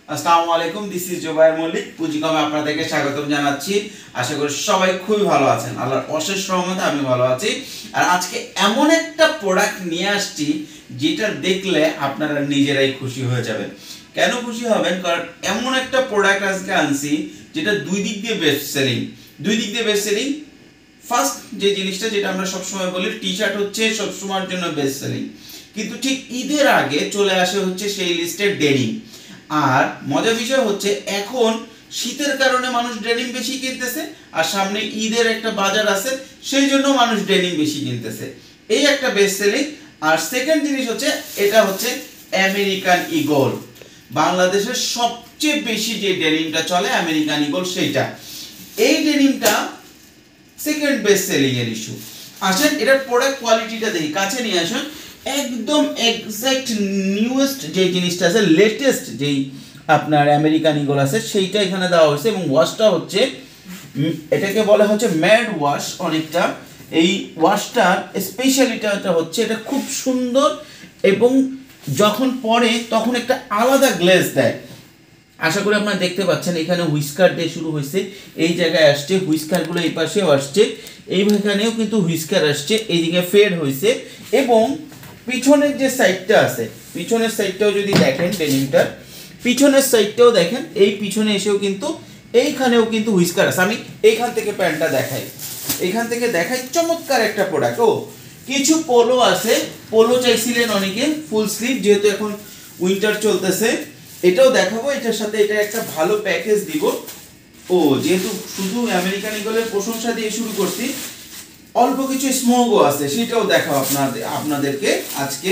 আসসালামু আলাইকুম, this is Zubayer Mallik. পুঁজিকমে আপনাদেরকে স্বাগতম জানাচ্ছি। আশা করি সবাই খুবই ভালো আছেন। আল্লাহর অশেষ রহমতে আমি ভালো আছি। আর আজকে এমন একটা প্রোডাক্ট নিয়ে আসছি যেটা দেখলে আপনারা নিজেরাই খুশি হয়ে যাবেন। কেন খুশি হবেন? কারণ এমন একটা প্রোডাক্ট আজকে আনছি যেটা দুই দিক দিয়ে বেস্ট সেলিং। ফার্স্ট যে জিনিসটা যেটা আমরা সবসময় বলি, টি শার্ট হচ্ছে সবসময়ের জন্য বেস্ট সেলিং, কিন্তু ঠিক ঈদের আগে চলে আসে হচ্ছে সেই লিস্টের ডেনিম। আর মজার বিষয় হচ্ছে এখন শীতের কারণে মানুষ ডেনিম বেশি কিনতেছে, আর সামনে ঈদের একটা বাজার আছে, সেই জন্য মানুষ ডেনিম বেশি কিনতেছে। এই একটা বেস্ট সেলিং। আর সেকেন্ড জিনিস হচ্ছে, এটা হচ্ছে আমেরিকান ঈগল। বাংলাদেশের সবচেয়ে বেশি যে ডেনিমটা চলে আমেরিকান ঈগল, সেইটা। এই ডেনিমটা সেকেন্ড বেস্ট সেলিং এর ইস্যু। আসেন এটার প্রোডাক্ট কোয়ালিটিটা দেখি, কাছে নিয়ে আসুন। একদম এক্সাক্ট নিউয়েস্ট যে জিনিসটা আছে, লেটেস্ট যেই আপনার আমেরিকান ঈগল আছে, সেইটা এখানে দেওয়া হয়েছে। এবং ওয়াশটা হচ্ছে, এটাকে বলা হচ্ছে ম্যাড ওয়াশ অনেকটা। এই ওয়াশটার স্পেশালিটিটা হচ্ছে এটা খুব সুন্দর, এবং যখন পরে তখন একটা আলাদা গ্লেজ দেয়। আশা করি আপনারা দেখতে পাচ্ছেন, এখানে হুইস্কার দিয়ে শুরু হয়েছে, এই জায়গায় আসছে হুইস্কারগুলো, এই পাশেও আসছে, এইখানেও কিন্তু হুইস্কার আসছে, এইদিকে ফেড হয়েছে। এবং পিছনের যে সাইডটা আছে, পিছনের সাইডটাও যদি দেখেন, ডেনিমটার পিছনের সাইডটাও দেখেন, এই পিছনে এসেও কিন্তু এইখানেও কিন্তু হুইস্কার আছে। আমি এইখান থেকে প্যান্টটা দেখাই, চমৎকার একটা প্রোডাক্ট। ও কিছু পোলো আছে, পোলো চাইছিলেন অনেকে ফুল স্লিভ, যেহেতু এখন উইন্টার চলতেছে, এটাও দেখাবো। এটার সাথে এটা একটা ভালো প্যাকেজ দিব। ও যেহেতু শুধু আমেরিকান ঈগলের প্রশংসা দিয়ে শুরু করছি, অল্প কিছু স্মোকও আছে, সেটাও দেখাবো আপনাদেরকে আজকে।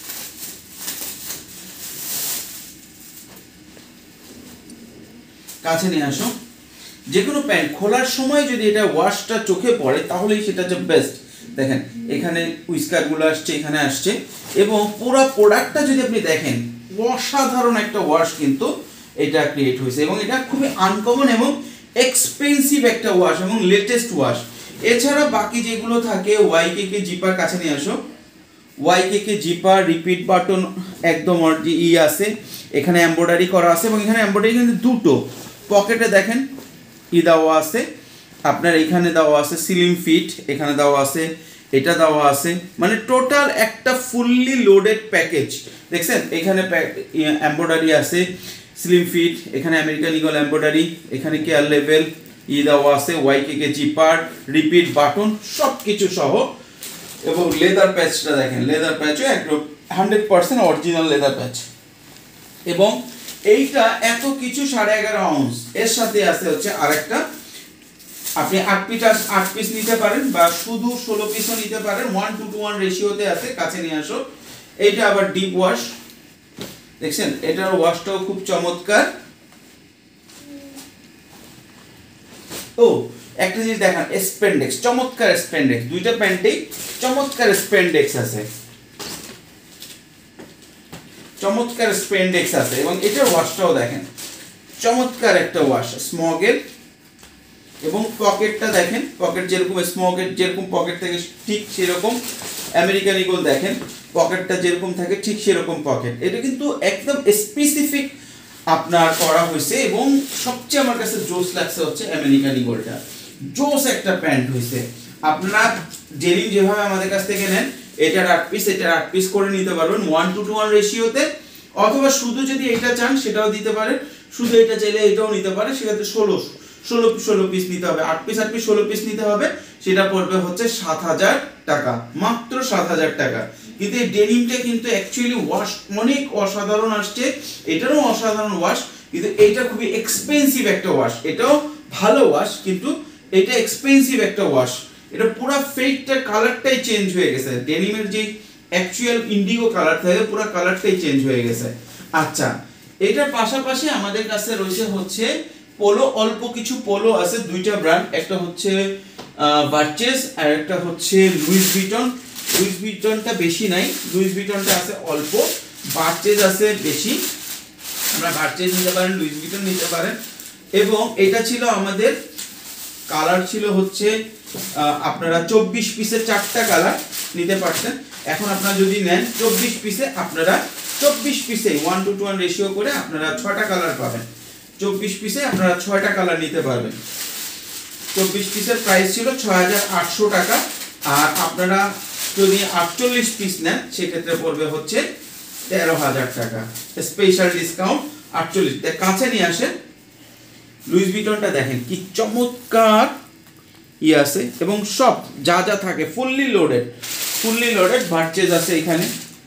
কাছে নিয়ে আসো। যে কোনো প্যান্ট খোলার সময় যদি এটা ওয়াশটা চোখে পড়ে, তাহলেই সেটা হচ্ছে বেস্ট। দেখেন এখানে হুইস্কারগুলো আসছে, এখানে আসছে, এবং পুরো প্রোডাক্টটা যদি আপনি দেখেন, অসাধারণ একটা ওয়াশ কিন্তু এটা ক্রিয়েট হয়েছে। এবং এটা খুবই আনকমন এবং এক্সপেন্সিভ একটা ওয়াশ, এবং লেটেস্ট ওয়াশ। এছাড়া বাকি যেগুলো থাকে, ওয়াইকেকে জিপার, কাছে নিয়ে আসো। ওয়াইকেকে জিপার, রিপিট বাটন একদম আছে, এখানে এমব্রয়ডারি করা আছে, এবং এখানে এমব্রয়ডারি কিন্তু দুটো পকেটে দেখেন দেওয়া আছে। আপনার এখানে দেওয়া আছে সিলিং ফিট, এখানে দেওয়া আছে, এটা দেওয়া আছে, মানে টোটাল একটা ফুললি লোডেড প্যাকেজ। দেখছেন এখানে এমব্রয়ডারি আছে, স্লিম ফিট, এখানে আমেরিকান ঈগল এমব্রয়ডারি, এখানে কেয়ার লেভেল দেওয়া আছে, ওয়াইকেকে জিপার, রিপিট বাটন, সব কিছু সহ। এবং লেদার প্যাচটা দেখেন, লেদার প্যাচও একদম 100% অরিজিনাল লেদার প্যাচ। এবং এইটা এত কিছু 11.5 আউন্স, এর সাথে আছে হচ্ছে আরেকটা, আপনি 8 পিস নিতে পারেন, বা শুধু 16 পিসও নিতে পারেন, 1:1 রেশিওতে আছে। কাছে নিয়ে আসো। এইটা আবার ডিপ ওয়াশ, দেখছেন এটার ওয়াশটাও খুব চমৎকার। ও একটা জিনিস দেখান, স্পেন্ডেক্স, চমৎকার স্পেন্ডেক্স, দুইটা প্যান্টেই চমৎকার স্পেন্ডেক্স আছে, চমৎকার স্পেন্ডেক্স আছে। এবং এটার ওয়াশটাও দেখেন, চমৎকার একটা ওয়াশ, স্মগের। এবং পকেটটা দেখেন, পকেট যেরকম স্মগের যেরকম পকেট থাকে ঠিক সেরকম আমেরিকান ঈগল দেখেন, পকেটটা যেরকম থাকে ঠিক সেরকম পকেট। এটা কিন্তু একদম স্পেসিফিক আপনার করা হয়েছে। এবং সবচেয়ে আমার কাছে জোস লাগছে হচ্ছে আমেরিকান ঈগলটা, জোস একটা প্যান্ট হয়েছে। আপনারা ডেনিম যেভাবে আমাদের কাছ থেকে নেন, এটার 8 পিস, এটার 8 পিস করে নিতে পারবেন 1:1 রেশিওতে, অথবা শুধু যদি এটা চান সেটাও দিতে পারে, শুধু এটা চাইলে এটাও নিতে পারে। সেক্ষেত্রে 16 পিস নিতে হবে, 8 পিস 16 পিস নিতে হবে। সেটা পড়বে হচ্ছে 7,000 টাকা, মাত্র 7,000 টাকা। কিন্তু এই ডেনিমটা কিন্তু অ্যাকচুয়ালি ওয়াশ অনেক অসাধারণ আসছে, এটারও অসাধারণ ওয়াশ, কিন্তু এইটা খুবই এক্সপেন্সিভ একটা ওয়াশ। এটাও ভালো ওয়াশ, কিন্তু এটা এক্সপেন্সিভ একটা ওয়াশ। এটা পুরো ফেডটা কালারটাই চেঞ্জ হয়ে গেছে, ডেনিমের যে অ্যাকচুয়াল ইন্ডিগো কালার থাকে পুরো কালারটাই চেঞ্জ হয়ে গেছে। আচ্ছা, এটার পাশাপাশি আমাদের কাছে রয়েছে হচ্ছে পোলো, অল্প কিছু পোলো আছে, দুইটা ব্র্যান্ড, একটা হচ্ছে ভার্চেস আর একটা হচ্ছে লুইস ভিটন। লুইস ভিটনটা বেশি নাই, লুইস ভিটনটা আছে অল্প, ভার্চেস আছে বেশি। আমরা ভার্চেস নিতে পারেন, লুইস ভিটন নিতে পারেন। এবং এটা ছিল আমাদের কালার ছিল হচ্ছে আপনারা 24 পিসে 4টা কালার নিতে পারতেন। এখন আপনারা যদি নেন 24 পিসে, আপনারা 24 পিসে 1:1 রেশিও করে আপনারা 6টা কালার পাবেন। 24 পিসে আপনারা 6টা কালার নিতে পারবেন। 24 পিসের প্রাইস ছিল 6800 টাকা, আর আপনারা যদি 48 পিস নেন সেক্ষেত্রে পড়বে হচ্ছে 13000 টাকা, স্পেশাল ডিসকাউন্ট 48। কাছে নিয়ে আসেন, লুইস ভিটনটা দেখেন কি চমৎকার আছে, এবং সব যা যা থাকে ফুললি লোডেড ভার্চেস আছে এখানে।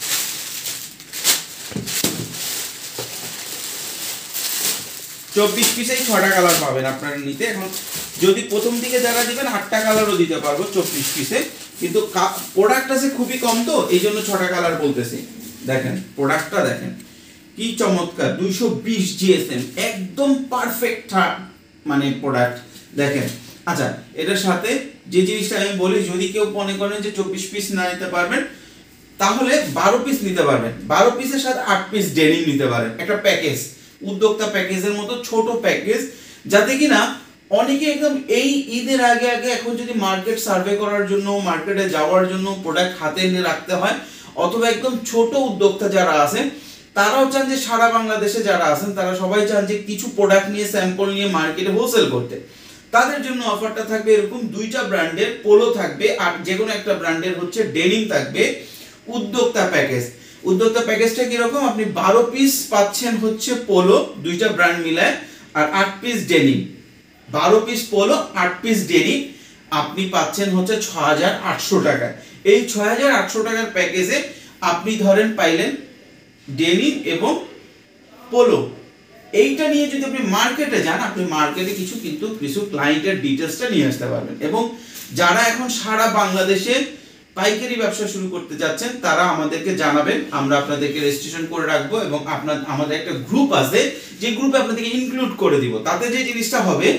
চব্বিশ পিসেই 6টা কালার পাবেন আপনারা নিতে। এখন যদি প্রথম দিকে যারা দিবেন 8টা কালারও দিতে পারবো 24 পিসে, কিন্তু প্রোডাক্ট আছে খুবই কম, তো এই জন্য 6টা কালার বলতেছি। দেখেন প্রোডাক্টটা দেখেন কি চমৎকার, 220 জিএসএম, একদম পারফেক্ট মানে প্রোডাক্ট দেখেন। আচ্ছা, এটার সাথে যে জিনিসটা আমি বলি, যদি কেউ মনে করেন যে 24 পিস না নিতে পারবেন তাহলে 12 পিস নিতে পারবেন। 12 পিসের সাথে 8 পিস ডেনিম নিতে পারেন, একটা প্যাকেজ, উদ্যোক্তা প্যাকেজের মতো ছোট প্যাকেজ, যাতে কিনা অনেকে একদম এই ঈদের আগে এখন যদি মার্কেট সার্ভে করার জন্য, মার্কেটে যাওয়ার জন্য প্রোডাক্ট হাতে এনে রাখতে হয়, অথবা একদম ছোট উদ্যোক্তা যারা আছেন তারাও চান যে সারা বাংলাদেশে যারা আছেন তারা সবাই চান যে কিছু প্রোডাক্ট নিয়ে, স্যাম্পল নিয়ে মার্কেটে হোলসেল করতে। তাদের জন্য অফারটা থাকবে এরকম, 2টা ব্র্যান্ডের পোলো থাকবে, আর যে কোনো একটা ব্র্যান্ডের হচ্ছে ডেনিম থাকবে, উদ্যোক্তা প্যাকেজ। উদ্যোক্তা প্যাকেজটা কিরকম, আপনি 12 পিস পাচ্ছেন হচ্ছে পোলো, 2টা ব্র্যান্ড মিলায়, আর 8 piece denim. 12 piece polo, 8 piece denim আপনি পাচ্ছেন হচ্ছে 6800 টাকায়। এই 6800 টাকার প্যাকেজে আপনি ধরেন পাইলেন ডেনিম এবং পোলো। এইটা নিয়ে যদি আপনি মার্কেটে যান, আপনি মার্কেটে কিছু ক্লায়েন্টের ডিটেলসটা নিয়ে আসতে পারবেন। এবং যারা এখন সারা বাংলাদেশে পাইকারি ব্যবসা শুরু করতে যাচ্ছেন তারা আমাদেরকে জানাবেন, আমরা আপনাদেরকে রেজিস্ট্রেশন করে রাখবো, এবং আমাদের একটা গ্রুপ আছে যে গ্রুপে আপনাদেরকে ইনক্লুড করে দিব। তাতে যে জিনিসটা হবে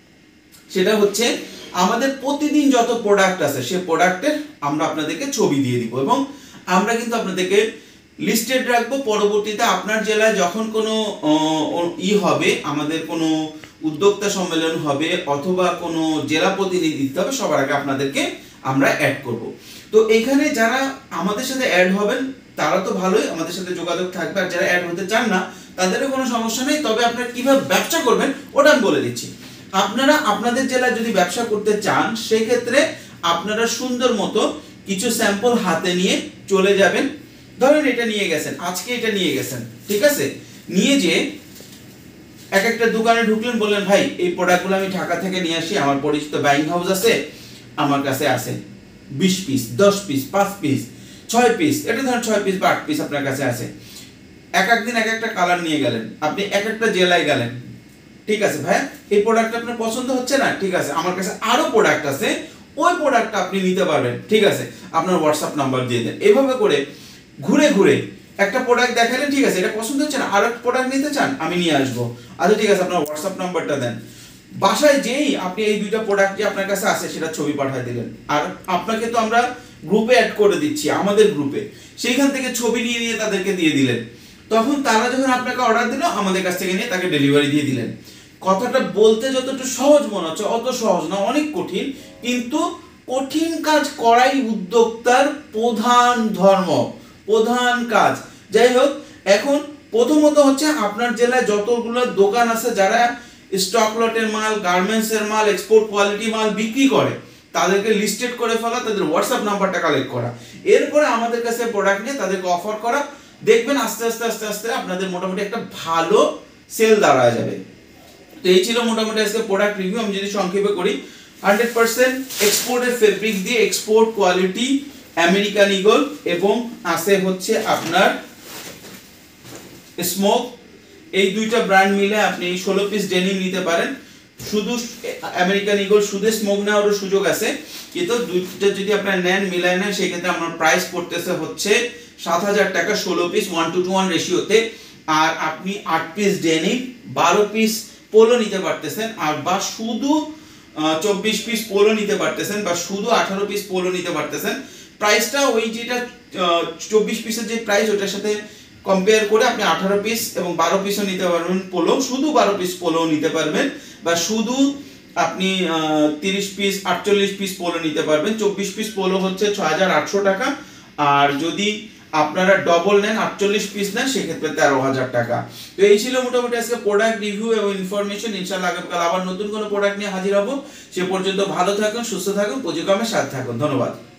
সেটা হচ্ছে আমাদের প্রতিদিন যত প্রোডাক্ট আছে সেই প্রোডাক্টের আমরা আপনাদেরকে ছবি দিয়ে দিব, এবং আমরা কিন্তু আপনাদেরকে লিস্টেড রাখবো। পরবর্তীতে আপনার জেলায় যখন কোনো হবে, আমাদের কোনো উদ্যোক্তা সম্মেলন হবে অথবা কোনো জেলা প্রতিনিধিত্ব হবে, সবার আগে আপনাদেরকে আমরা অ্যাড করব। তো এখানে যারা আমাদের সাথে অ্যাড হবেন তারা তো ভালোই, আমাদের সাথে যোগাযোগ থাকবে, আর যারা অ্যাড হতে চান না তাদেরও কোনো সমস্যা নেই। তবে আপনারা কিভাবে ব্যবসা করবেন ওটা আমি বলে দিচ্ছি। আপনারা আপনাদের জেলায় যদি ব্যবসা করতে চান সেক্ষেত্রে আপনারা সুন্দর মতো কিছু স্যাম্পল হাতে নিয়ে চলে যাবেন। ধরেন এটা নিয়ে গেছেন, আজকে এটা নিয়ে গেছেন, ঠিক আছে, নিয়ে যে এক একটা দোকানে ঢুকলেন, বললেন ভাই এই প্রোডাক্টগুলো আমি ঢাকা থেকে নিয়ে আসি, আমার পরিচিত বাইং হাউস আছে, আমার কাছে আছে 20 পিস, 10 পিস, 5 পিস, 6 পিস, এটা ধরেন 6 পিস বা 8 পিস আপনার কাছে আছে। একদিন এক একটা কালার নিয়ে গেলেন, আপনি এক একটা জেলায় গেলেন, ঠিক আছে ভাই এই প্রোডাক্ট আপনার পছন্দ হচ্ছে না, ঠিক আছে আমার কাছে আরো প্রোডাক্ট আছে, ওই প্রোডাক্টটা আপনি নিতে পারবেন, ঠিক আছে, আপনার হোয়াটসঅ্যাপ নাম্বার দিয়ে দেন। এভাবে করে ঘুরে ঘুরে একটা প্রোডাক্ট দেখালেন, ঠিক আছে এটা পছন্দ হচ্ছে না, আরো একটা প্রোডাক্ট নিতে চান, আমি নিয়ে আসবো, আচ্ছা ঠিক আছে আপনার হোয়াটসঅ্যাপ নাম্বারটা দেন। বাসায় যেই আপনি এই 2টা প্রোডাক্ট যে আপনার কাছে আছে সেটা ছবি পাঠিয়ে দিলেন, আর আপনাকে তো আমরা গ্রুপে অ্যাড করে দিচ্ছি, আমাদের গ্রুপে, সেইখান থেকে ছবি নিয়ে নিয়ে তাদেরকে দিয়ে দিলেন। তখন তারা যখন আপনাকে অর্ডার দিল, আমাদের কাছ থেকে নিয়ে তাকে ডেলিভারি দিয়ে দিলেন। কথাটা বলতে যতটা সহজ মনে হচ্ছে অত সহজ না, অনেক কঠিন, কিন্তু কঠিন কাজ করাই উদ্যোক্তার প্রধান ধর্ম, প্রধান কাজ। যাই হোক, এখন প্রথমত হচ্ছে আপনার জেলায় যতগুলো দোকান আছে যারা স্টক লটের মাল, গার্মেন্টসের মাল, এক্সপোর্ট কোয়ালিটি মাল বিক্রি করে, তাদেরকে লিস্টেড করে ফেলা, তাদের হোয়াটসঅ্যাপ নাম্বারটা কালেক্ট করা, এরপরে আমাদের কাছে প্রোডাক্ট নিয়ে তাদেরকে অফার করা। দেখবেন আস্তে আস্তে আস্তে আস্তে আপনাদের মোটামুটি একটা ভালো সেল দাঁড়ায় যাবে। তো এই ছিল মোটামুটি আজকে প্রোডাক্ট রিভিউ। আমি যদি সংক্ষেপে করি, 100% এক্সপোর্টের ফেব্রিক দিয়ে, এক্সপোর্ট কোয়ালিটি, আমেরিকান ঈগল, এবং আছে হচ্ছে আপনার স্মোক। এই 2টা ব্র্যান্ড মিলে আপনি 16 পিস ডেনিম নিতে পারেন। শুধু আমেরিকান ঈগল, শুধু স্মোক নেওয়ারও সুযোগ আছে, কিন্তু 2টা যদি আপনারা নেন, মিলায় নেন, সেক্ষেত্রে আমার প্রাইস পড়তেছে হচ্ছে 7000 টাকা 16 পিস 1:1 রেশিওতে। আর আপনি 8 পিস ডেনিম, 12 পিস পোলো নিতে পারতেছেন, আর বা শুধু 24 পিস পোলো নিতে পারতেছেন, বা শুধু 18 পিস পোলো নিতে পারতেছেন। প্রাইসটা ওই যেটা 24 পিসের যে প্রাইস ওটার সাথে কম্পেয়ার করে আপনি 18 পিস এবং 12 পিসও নিতে পারবেন পোলো, শুধু 12 পিস পোলো নিতে পারবেন, বা শুধু আপনি 30 পিস 48 পিস পোলো নিতে পারবেন। 24 পিস পোলো হচ্ছে 6800 টাকা, আর যদি আপনারা ডবল নেন 48 পিস নেন সেক্ষেত্রে 13,000 টাকা। তো এই ছিল মোটামুটি আজকে প্রোডাক্ট রিভিউ এবং ইনফরমেশন। ইনশাআল্লাহ আগামীকাল আবার নতুন কোনো প্রোডাক্ট নিয়ে হাজির হব। সে পর্যন্ত ভালো থাকুন, সুস্থ থাকুন, পুঁজিকমের সাথে থাকুন। ধন্যবাদ।